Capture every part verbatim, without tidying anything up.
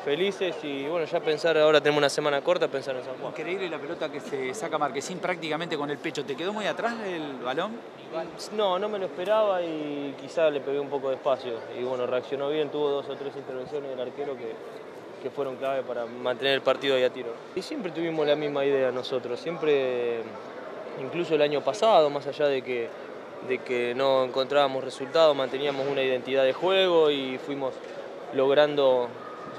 felices y bueno, ya pensar, ahora tenemos una semana corta, pensar en San Juan. Increíble la pelota que se saca Marquesín prácticamente con el pecho. ¿Te quedó muy atrás el balón? No, no me lo esperaba y quizá le pegué un poco despacio. Y bueno, reaccionó bien, tuvo dos o tres intervenciones del arquero que, que fueron clave para mantener el partido ahí a tiro. Y siempre tuvimos la misma idea nosotros, siempre, incluso el año pasado, más allá de que, de que no encontrábamos resultados, manteníamos una identidad de juego y fuimos logrando,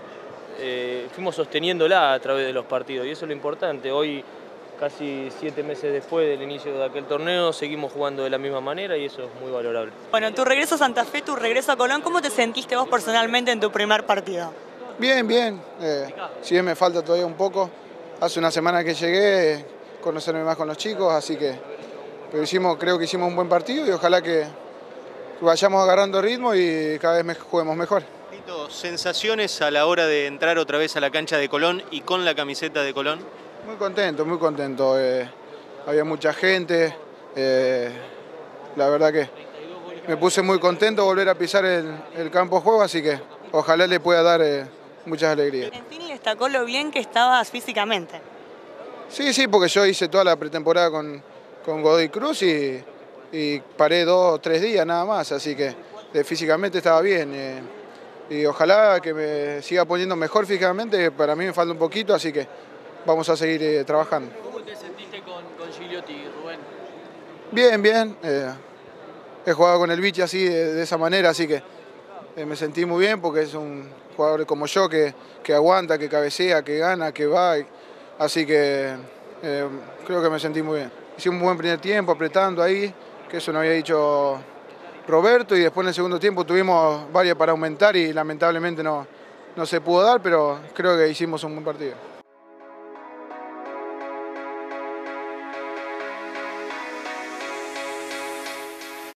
eh, fuimos sosteniéndola a través de los partidos y eso es lo importante. Hoy, casi siete meses después del inicio de aquel torneo, seguimos jugando de la misma manera y eso es muy valorable. Bueno, tu regreso a Santa Fe, tu regreso a Colón, ¿cómo te sentiste vos personalmente en tu primer partido? Bien, bien. Eh, si bien me falta todavía un poco. Hace una semana que llegué, eh, conocerme más con los chicos, así que pero hicimos, creo que hicimos un buen partido y ojalá que vayamos agarrando ritmo y cada vez me, juguemos mejor. Tito, ¿sensaciones a la hora de entrar otra vez a la cancha de Colón y con la camiseta de Colón? Muy contento, muy contento. Eh, había mucha gente. Eh, la verdad que me puse muy contento volver a pisar el, el campo de juego, así que ojalá le pueda dar eh, muchas alegrías. Argentina destacó lo bien que estabas físicamente. Sí, sí, porque yo hice toda la pretemporada con, con Godoy Cruz y, y paré dos o tres días nada más, así que eh, físicamente estaba bien. Eh, y ojalá que me siga poniendo mejor físicamente, para mí me falta un poquito, así que vamos a seguir eh, trabajando. ¿Cómo te sentiste con, con Gigliotti, Rubén? Bien, bien. Eh, he jugado con el Vichy así, de, de esa manera, así que eh, me sentí muy bien porque es un jugador como yo que, que aguanta, que cabecea, que gana, que va. Y, así que eh, creo que me sentí muy bien. Hicimos un buen primer tiempo apretando ahí, que eso nos había dicho Roberto, y después en el segundo tiempo tuvimos varias para aumentar y lamentablemente no, no se pudo dar, pero creo que hicimos un buen partido.